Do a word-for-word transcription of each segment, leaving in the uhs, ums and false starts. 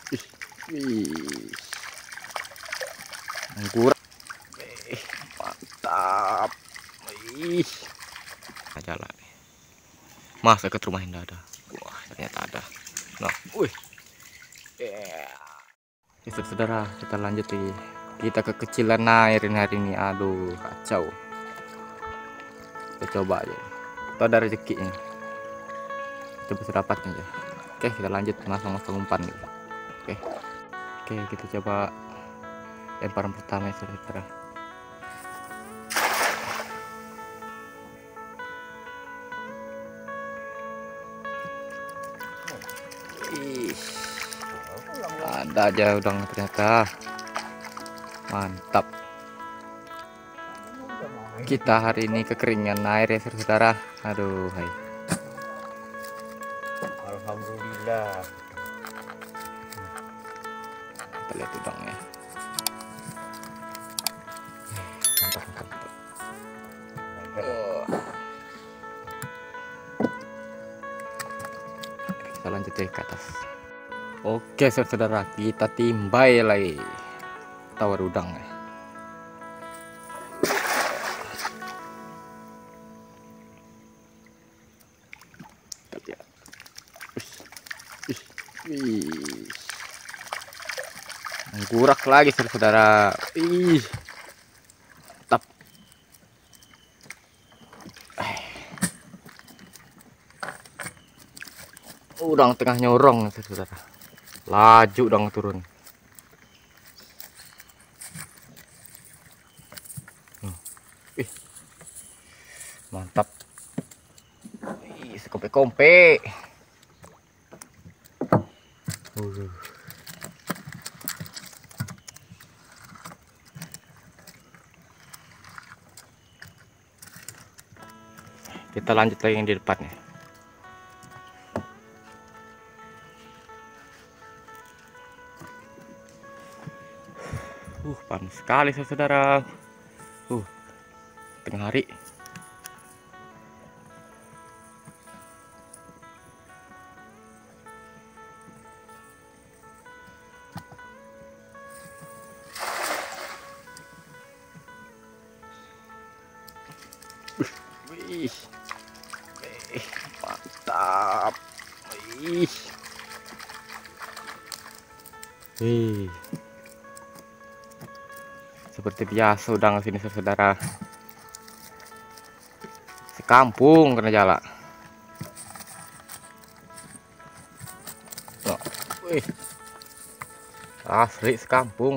Ih, wih. Anggur. Eh, mantap. Wih. Jalan. Masa ke rumah tidak ada. Wah, ternyata ada. Nah, wih. Yeah. Ya, saudara, kita lanjut lagi. Kita kekecilan air ini hari ini. Aduh, kacau. Kita coba aja. Itu ada rezekinya. Kita bisa dapat aja. Oke, kita lanjut masang-masang umpan gitu. Oke. Oke, kita coba lemparan pertama ya, saudara. Ih, ada aja udang ternyata. Mantap. Kita hari ini kekeringan air ya saudara. Aduh, hai. Alhamdulillah. Kita lihat udangnya. Mantap, mantap, mantap. Oh. Kita lanjut ya ke atas. Oke saudara, kita timbai lagi tawar udang ya. Kita lihat. Wih, wih. Menggurak lagi saudara. Ih, tap. Udang tengah nyorong saudara. Laju udang turun. Hmm. Ih, mantap. Ih, sekompe-kompe. Uh. Kita lanjut lagi yang di depannya. Uh, panas sekali saudara. Uh, tengah hari. Wih, wih, mantap. Wih, wih. Seperti biasa udang sini saudara. Sekampung kena jala. Oh, wih, asli sekampung.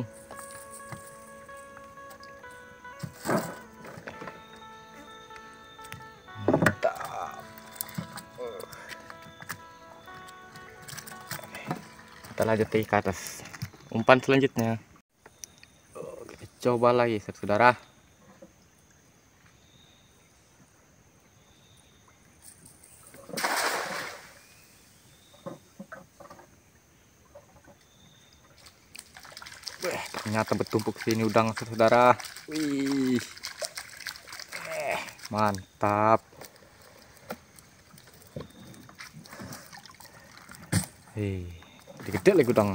Mantap. Kita lanjut ke atas. Umpan selanjutnya. Coba lagi saudara. Weh, ternyata bertumpuk sini udang saudara. Wih, eh, mantap. Hei, gede lagi udang.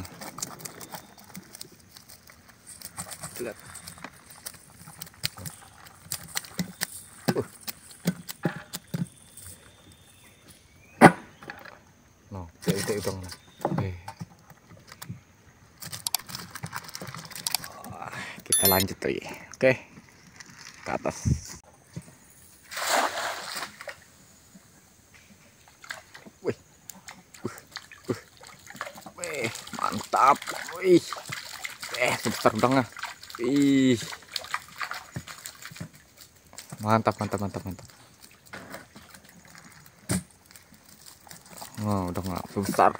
Lihat. Uh. No, gede udang. Hei. Kita lanjut lagi. Oke, ke atas. Wih, uh, uh. Wih, mantap. Wih, eh sebesar udangnya. Wih, mantap, mantap, mantap, mantap. Oh, udah nggak besar.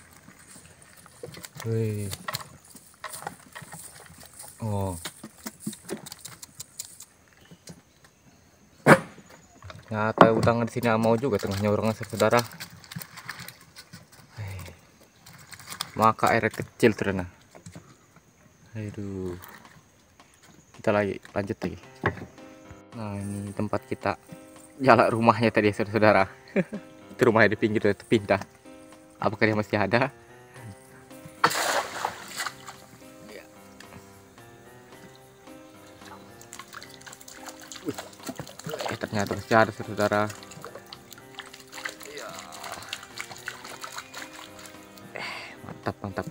Wih. Oh. Nyata udang di sini mau juga tengah nyorong saudara. Maka air kecil ternyata. Aduh. Kita lagi lanjut lagi. Nah, ini tempat kita jalan rumahnya tadi saudara. Itu rumahnya di pinggir itu pindah. Apakah dia masih ada? ternyata masih ada saudara. Ya. Eh, mantap mantap.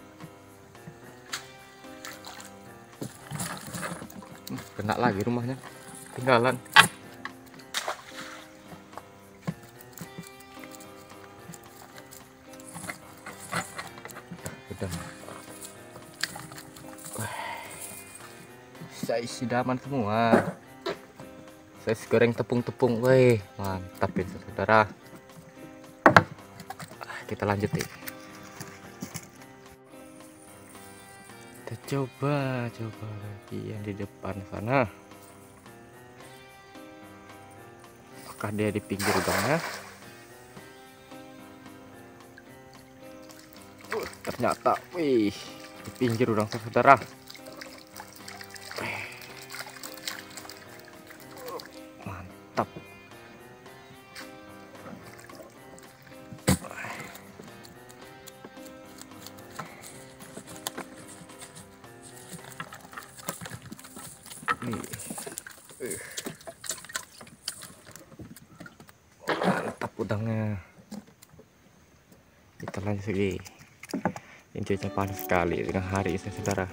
Hmm, kena lagi rumahnya, tinggalan. Udah. Saya isi daman semua. Saya goreng tepung-tepung, weh, mantap ya saudara. Kita lanjut nih. Kita coba, coba lagi yang di depan sana. Apakah dia di pinggir udangnya? Uh, ternyata, wih, di pinggir udang saudara. Mantap. Nih. Uh. Mantap udangnya. Kita lanjut lagi. Intinya panas sekali dengan hari ini saudara.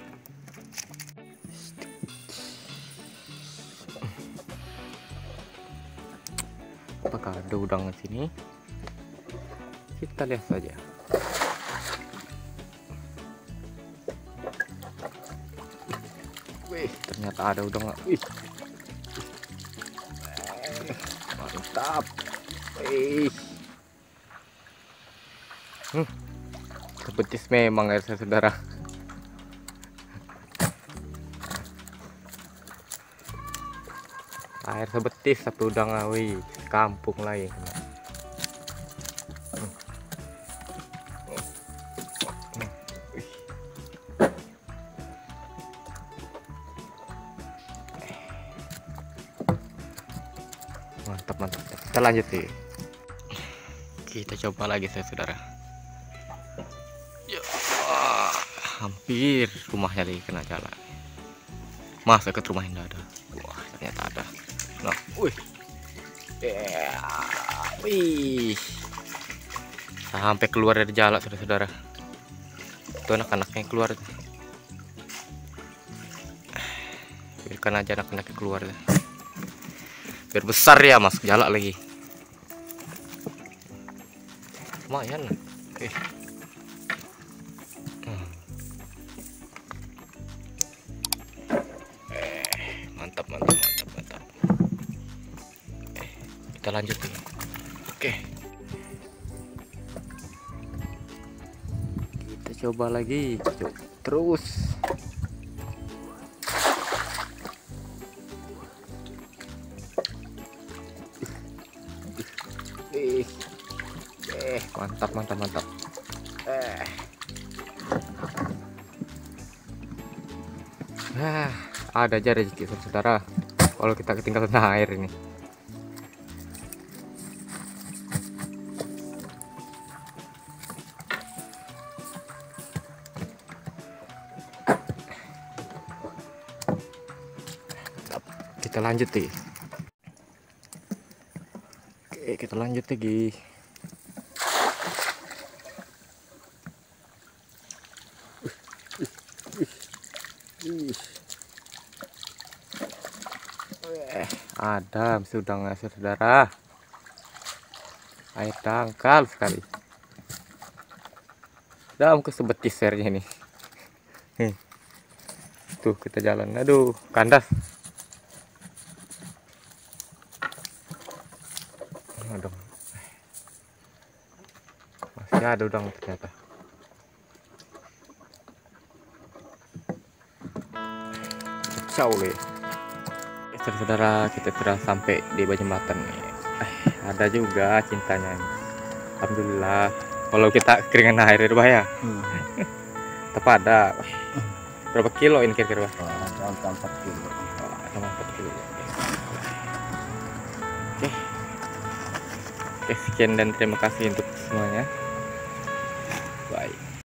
Apakah ada udang di sini? Kita lihat saja. Wih, ternyata ada udang. Wih, mantap. Wih, hmm. Kebetis memang ya saudara. Air sebetis satu udang, wih, kampung lain. Mantap mantap. Kita lanjut nih. Kita coba lagi saya saudara. Ya, wah, hampir rumahnya lagi kena jalan. Masa ke rumah tidak ada. Wah, ternyata ada. Nah, wih, yeah. Wih, sampai keluar dari jala saudara-saudara. Itu anak-anaknya keluar. Biarkan aja anak-anaknya keluar. Biar besar ya masuk jala lagi. Lumayan. Oke. Hmm. Eh, mantap mantap mantap mantap. Eh, kita lanjut nih. Oke. Kita coba lagi. Coba. Terus. Eh, eh, mantap mantap mantap. Eh. Nah, ada aja rezeki saudara. Kalau kita ketinggalan air ini. Kita lanjut nih. Oke, kita lanjut lagi. Eh, ada udangnya saudara. Air dangkal sekali. Dalam kesebetis airnya ini. Nih. Tuh kita jalan. Aduh, kandas. Aduh. Masih ada udang ternyata. Kacau nih. Saudara, kita sudah sampai di Bajembatan nih. Eh, ada juga cintanya nih. Alhamdulillah. Kalau kita keringan air itu bahaya. Hmm. Tepat ada. Berapa kilo ini kira-kira? empat kilo. empat kilo. Oke. Oke, sekian dan terima kasih untuk